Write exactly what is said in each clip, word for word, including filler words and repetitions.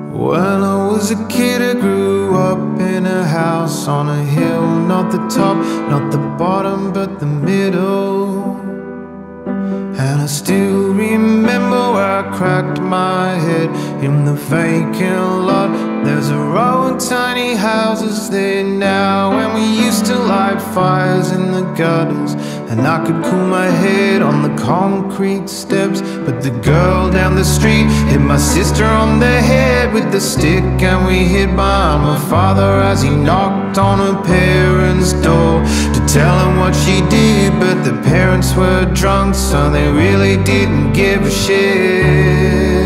When I was a kid, I grew up in a house on a hill. Not the top, not the bottom, but the middle. And I still remember where I cracked my head in the vacant lot. There's a row of tiny houses there now, and we used to light fires in the gutters, and I could cool my head on the concrete steps. But the girl down the street hit my sister on the head with the stick, and we hid behind my father as he knocked on her parents' door to tell him what she did. But the parents were drunk, so they really didn't give a shit.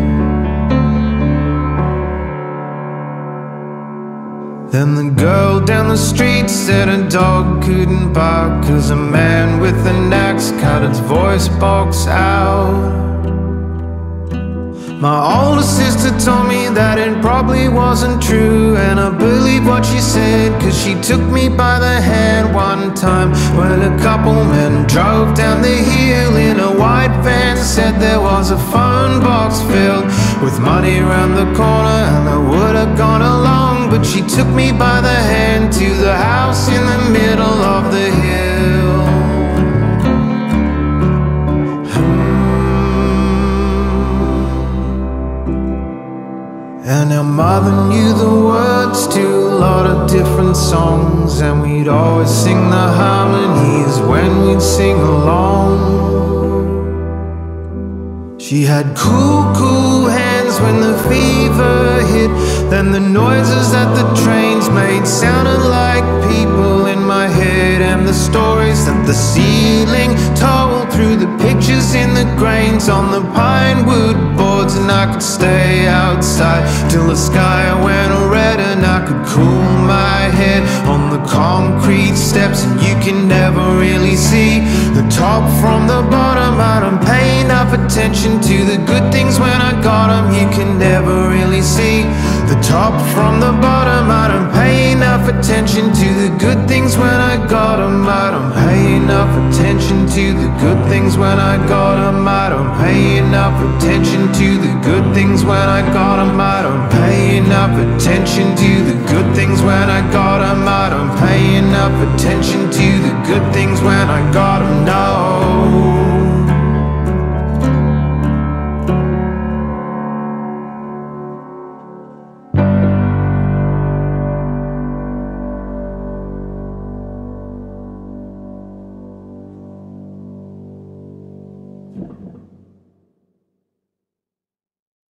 Then the girl down the street said a dog couldn't bark 'cause a man with an axe cut its voice box out. My older sister told me that it probably wasn't true, and I believe what she said, 'cause she took me by the hand one time when a couple men drove down the hill in a white van. Said there was a phone box filled with money around the corner, and I would have gone along, but she took me by the hand to the house in the middle of the hill. And our mother knew the words to a lot of different songs, and we'd always sing the harmonies when we'd sing along. She had cool, cool hands when the fever hit. Then the noises that the trains made sounded like people in my head, and the stories that the ceiling told through the pictures in the grains on the pine wood boards. And I could stay outside till the sky went red, and I could cool my head on the concrete steps. And you can never really see the top from the bottom. I don't pay enough attention to the good things when I got them. You can never really see the top from the bottom. I don't pay enough attention to the good things when I got them. I don't pay enough attention to the good things when I got them. I don't pay enough attention to the good things when I got them. I don't pay enough attention to the good things when I got them. I don't pay enough attention to the good things when I got them. No. You